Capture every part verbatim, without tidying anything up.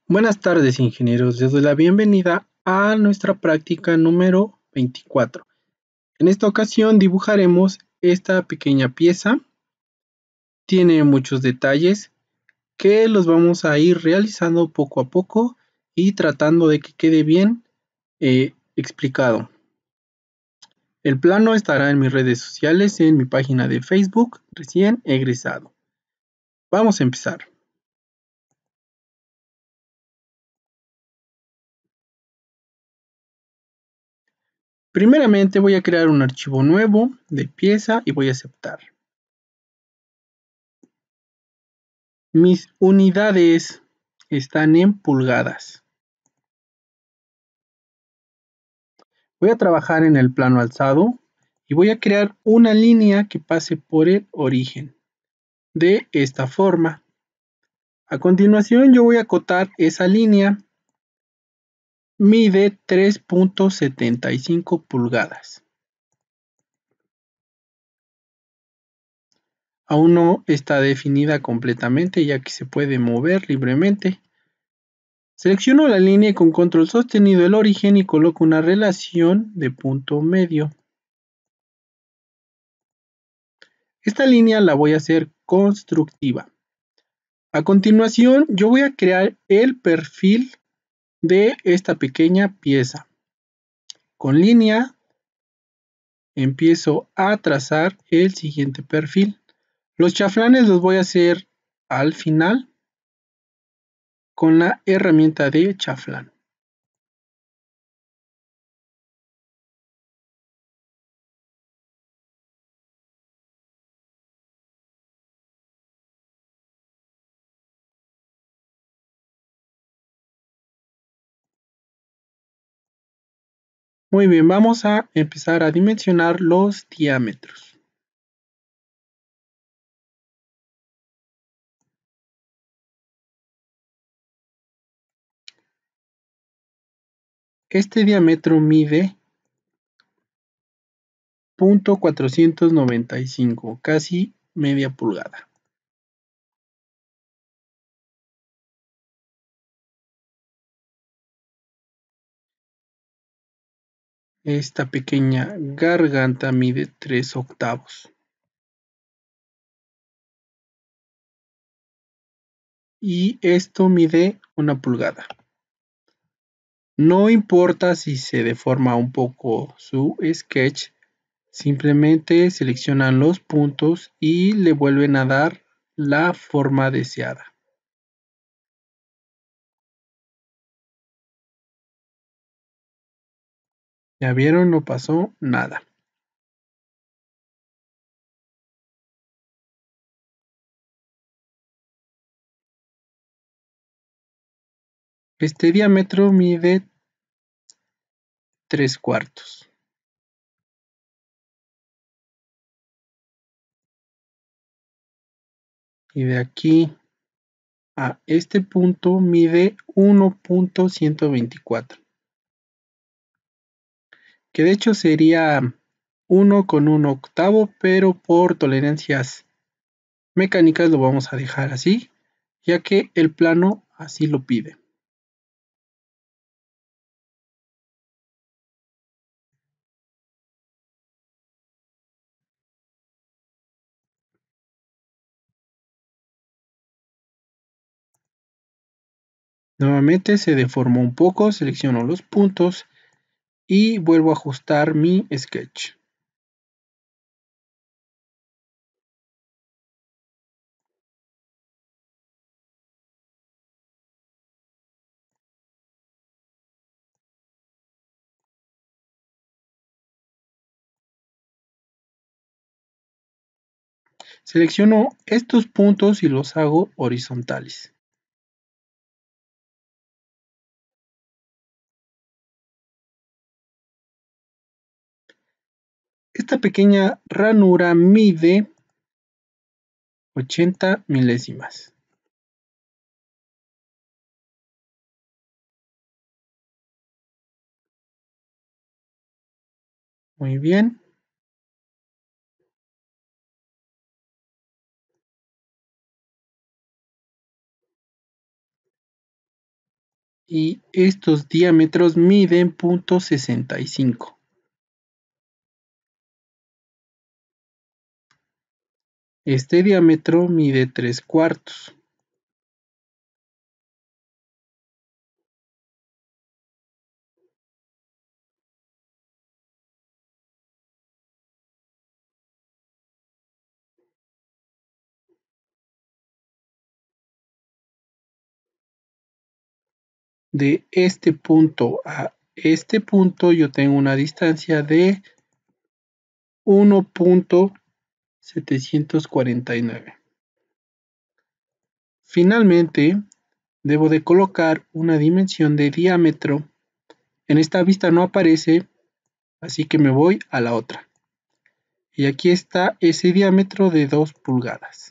Buenas tardes, ingenieros. Les doy la bienvenida a nuestra práctica número veinticuatro. En esta ocasión dibujaremos esta pequeña pieza. Tiene muchos detalles que los vamos a ir realizando poco a poco y tratando de que quede bien eh, explicado. El plano estará en mis redes sociales, en mi página de Facebook, recién egresado. Vamos a empezar. Primeramente voy a crear un archivo nuevo de pieza y voy a aceptar. Mis unidades están en pulgadas. Voy a trabajar en el plano alzado y voy a crear una línea que pase por el origen. De esta forma. A continuación yo voy a acotar esa línea. Mide tres punto setenta y cinco pulgadas. Aún no está definida completamente ya que se puede mover libremente. Selecciono la línea y con control sostenido el origen y coloco una relación de punto medio. Esta línea la voy a hacer constructiva. A continuación yo voy a crear el perfil de esta pequeña pieza. Con línea empiezo a trazar el siguiente perfil. Los chaflanes los voy a hacer al final con la herramienta de chaflán. Muy bien, vamos a empezar a dimensionar los diámetros. Este diámetro mide punto cuatrocientos noventa y cinco, casi media pulgada. Esta pequeña garganta mide tres octavos. Y esto mide una pulgada. No importa si se deforma un poco su sketch, simplemente seleccionan los puntos y le vuelven a dar la forma deseada. Ya vieron, no pasó nada. Este diámetro mide tres cuartos. Y de aquí a este punto mide uno punto ciento veinticuatro. Que de hecho sería uno con un octavo, pero por tolerancias mecánicas lo vamos a dejar así, ya que el plano así lo pide. Nuevamente se deformó un poco, selecciono los puntos y vuelvo a ajustar mi sketch. Selecciono estos puntos y los hago horizontales. Esta pequeña ranura mide ochenta milésimas. Muy bien. y estos diámetros miden punto sesenta y cinco. Este diámetro mide tres cuartos. De este punto a este punto yo tengo una distancia de uno punto setecientos cuarenta y nueve. Finalmente, debo de colocar una dimensión de diámetro. En esta vista no aparece, así que me voy a la otra. Y aquí está ese diámetro de dos pulgadas.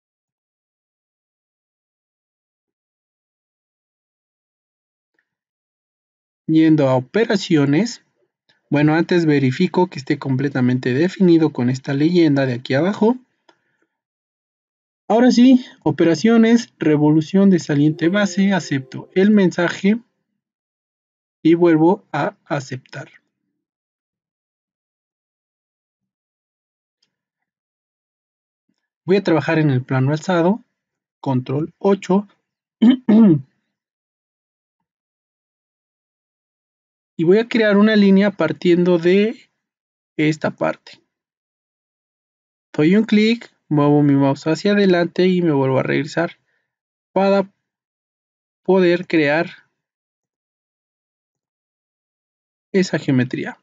Yendo a operaciones, bueno, antes verifico que esté completamente definido con esta leyenda de aquí abajo. Ahora sí, operaciones, revolución de saliente base, acepto el mensaje y vuelvo a aceptar. Voy a trabajar en el plano alzado, control ocho, y voy a crear una línea partiendo de esta parte. Doy un clic, muevo mi mouse hacia adelante y me vuelvo a regresar para poder crear esa geometría.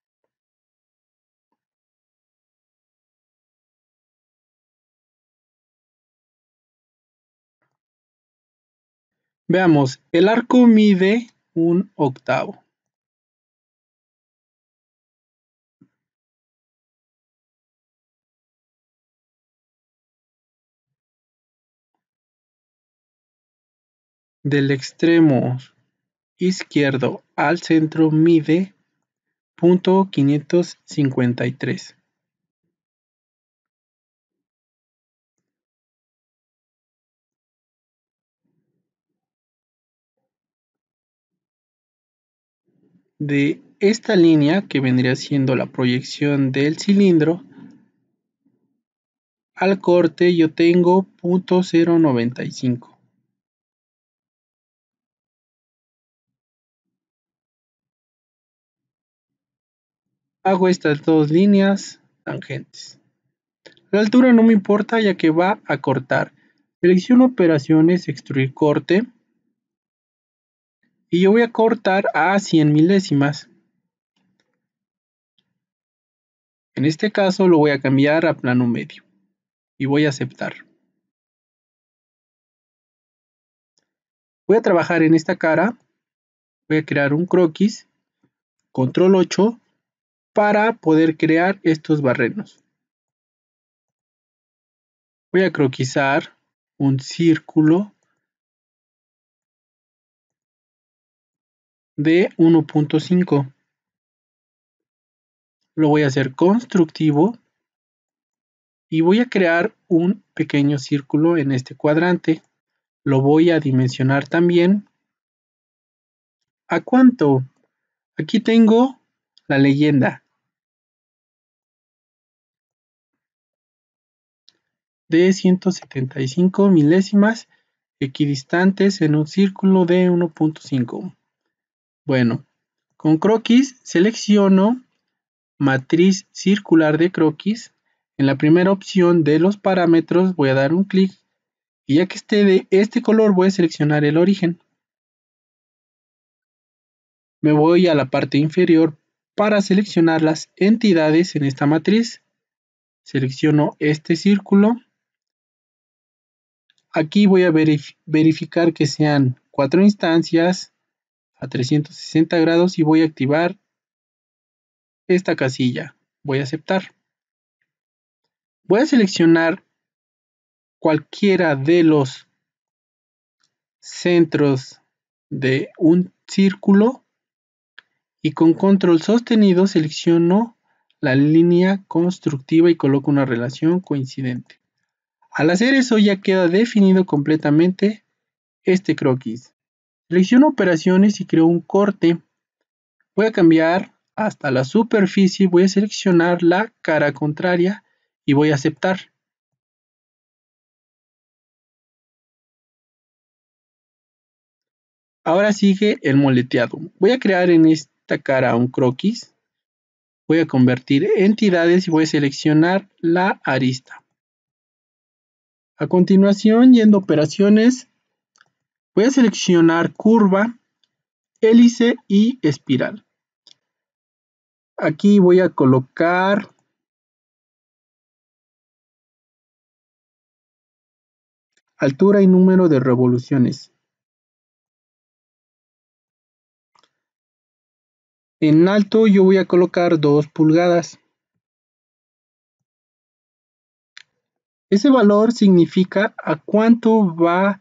Veamos, el arco mide un octavo. Del extremo izquierdo al centro mide punto quinientos cincuenta y tres. De esta línea, que vendría siendo la proyección del cilindro, al corte yo tengo punto cero noventa y cinco. Hago estas dos líneas tangentes. La altura no me importa ya que va a cortar. Selecciono operaciones, extruir corte. Y yo voy a cortar a cien milésimas. En este caso lo voy a cambiar a plano medio. Y voy a aceptar. Voy a trabajar en esta cara. Voy a crear un croquis. Control ocho. Para poder crear estos barrenos. Voy a croquisar un círculo de uno punto cinco. Lo voy a hacer constructivo y voy a crear un pequeño círculo en este cuadrante. Lo voy a dimensionar también. ¿A cuánto? Aquí tengo la leyenda de ciento setenta y cinco milésimas equidistantes en un círculo de uno punto cinco. Bueno, con croquis selecciono matriz circular de croquis. En la primera opción de los parámetros voy a dar un clic y ya que esté de este color voy a seleccionar el origen. Me voy a la parte inferior para seleccionar las entidades en esta matriz. Selecciono este círculo. Aquí voy a verif- verificar que sean cuatro instancias a trescientos sesenta grados y voy a activar esta casilla. Voy a aceptar. Voy a seleccionar cualquiera de los centros de un círculo y con control sostenido selecciono la línea constructiva y coloco una relación coincidente. Al hacer eso ya queda definido completamente este croquis. Selecciono operaciones y creo un corte. Voy a cambiar hasta la superficie, voy a seleccionar la cara contraria y voy a aceptar. Ahora sigue el moleteado. Voy a crear en esta cara un croquis. Voy a convertir entidades y voy a seleccionar la arista. A continuación, yendo a operaciones, voy a seleccionar curva, hélice y espiral. Aquí voy a colocar altura y número de revoluciones. En alto yo voy a colocar dos pulgadas. Ese valor significa a cuánto va,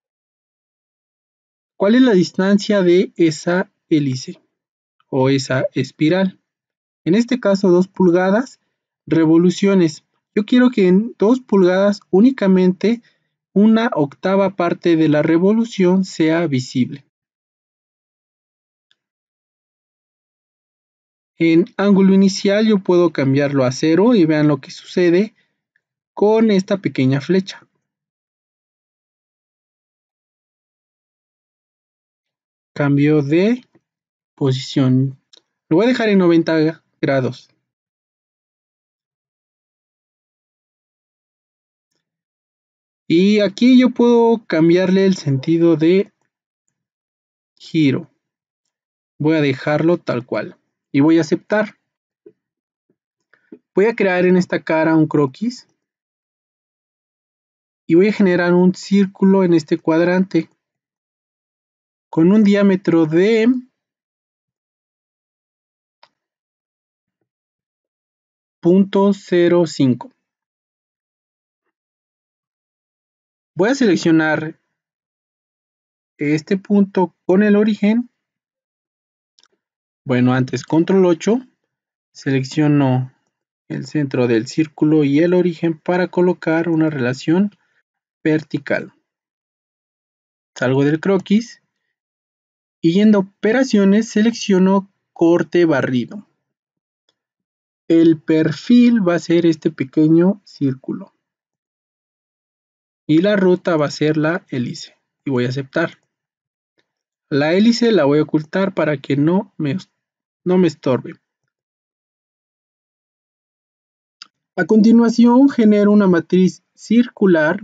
cuál es la distancia de esa hélice o esa espiral. En este caso dos pulgadas. Revoluciones. Yo quiero que en dos pulgadas únicamente una octava parte de la revolución sea visible. En ángulo inicial yo puedo cambiarlo a cero y vean lo que sucede con esta pequeña flecha. Cambio de posición. Lo voy a dejar en noventa grados. Y aquí yo puedo cambiarle el sentido de giro. Voy a dejarlo tal cual. Y voy a aceptar. Voy a crear en esta cara un croquis. Y voy a generar un círculo en este cuadrante. Con un diámetro de punto cero cinco. Voy a seleccionar este punto con el origen. Bueno, antes control ocho. Selecciono el centro del círculo y el origen para colocar una relación vertical. Salgo del croquis y yendo a operaciones selecciono corte barrido. El perfil va a ser este pequeño círculo. Y la ruta va a ser la hélice. Y voy a aceptar. La hélice la voy a ocultar para que no me, no me estorbe. A continuación genero una matriz circular.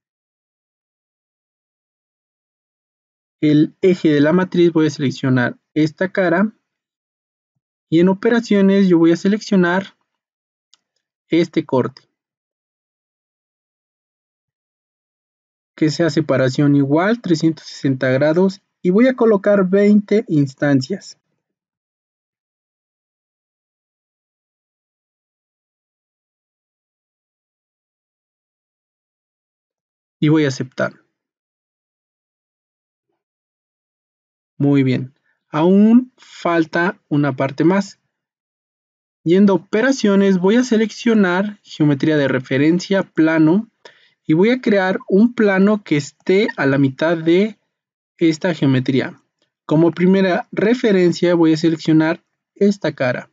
El eje de la matriz voy a seleccionar esta cara. Y en operaciones yo voy a seleccionar este corte. Que sea separación igual, trescientos sesenta grados. Y voy a colocar veinte instancias. Y voy a aceptar. Muy bien. Aún falta una parte más. Yendo a operaciones voy a seleccionar geometría de referencia, plano. Y voy a crear un plano que esté a la mitad de esta geometría. Como primera referencia voy a seleccionar esta cara.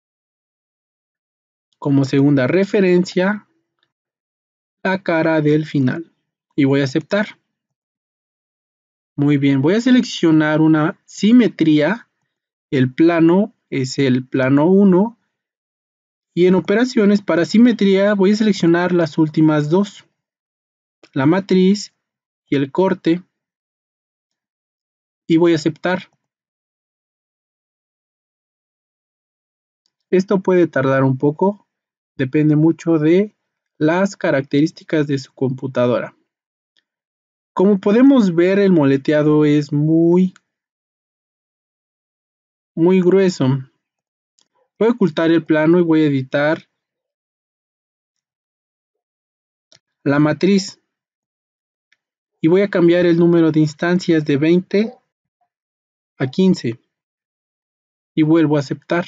Como segunda referencia, la cara del final. Y voy a aceptar. Muy bien, voy a seleccionar una simetría. El plano es el plano uno. Y en operaciones para simetría voy a seleccionar las últimas dos. La matriz y el corte. Y voy a aceptar. Esto puede tardar un poco. Depende mucho de las características de su computadora. Como podemos ver, el moleteado es muy, muy grueso. Voy a ocultar el plano y voy a editar la matriz. Y voy a cambiar el número de instancias de veinte a quince. Y vuelvo a aceptar.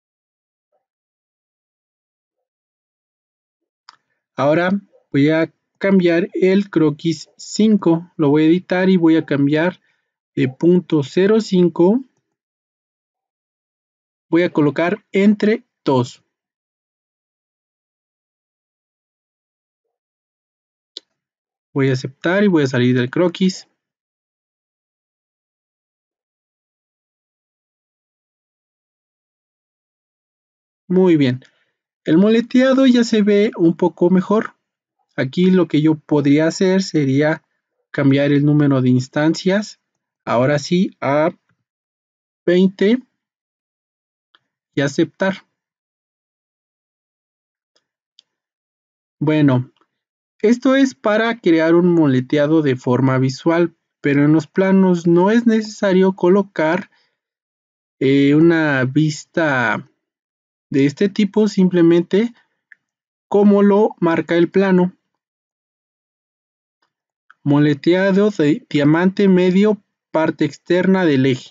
Ahora voy a cambiar el croquis cinco. Lo voy a editar y voy a cambiar de punto cero cinco. Voy a colocar entre dos. Voy a aceptar y voy a salir del croquis. Muy bien. El moleteado ya se ve un poco mejor. Aquí lo que yo podría hacer sería cambiar el número de instancias. Ahora sí a veinte y aceptar. Bueno, esto es para crear un moleteado de forma visual, pero en los planos no es necesario colocar eh, una vista de este tipo, simplemente como lo marca el plano. Moleteado de diamante medio, parte externa del eje.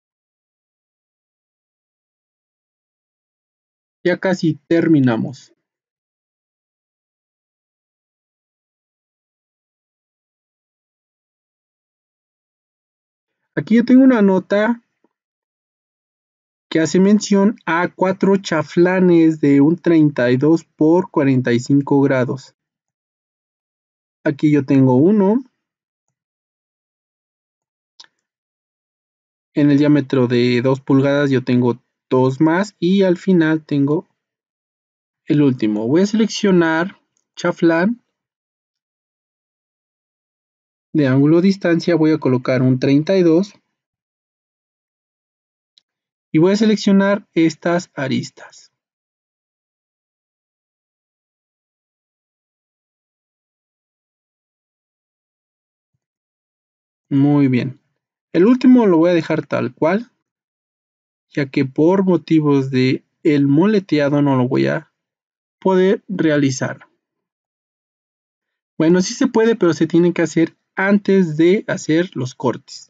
Ya casi terminamos. Aquí yo tengo una nota que hace mención a cuatro chaflanes de un treinta y dos por cuarenta y cinco grados. Aquí yo tengo uno. En el diámetro de dos pulgadas yo tengo dos más y al final tengo el último. Voy a seleccionar chaflán. De ángulo distancia voy a colocar un treinta y dos. Y voy a seleccionar estas aristas. Muy bien. El último lo voy a dejar tal cual, ya que por motivos de el moleteado no lo voy a poder realizar. Bueno, sí se puede, pero se tiene que hacer antes de hacer los cortes.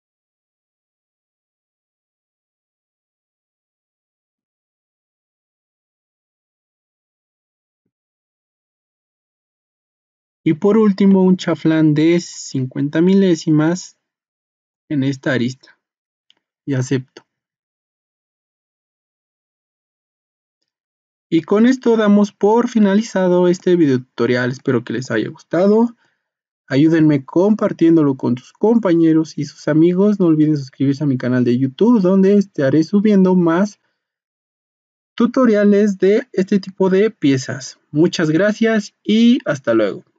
Y por último, un chaflán de cincuenta milésimas en esta arista. Y acepto. Y con esto damos por finalizado este video tutorial. Espero que les haya gustado. Ayúdenme compartiéndolo con sus compañeros y sus amigos. No olviden suscribirse a mi canal de YouTube, donde estaré subiendo más tutoriales de este tipo de piezas. Muchas gracias y hasta luego.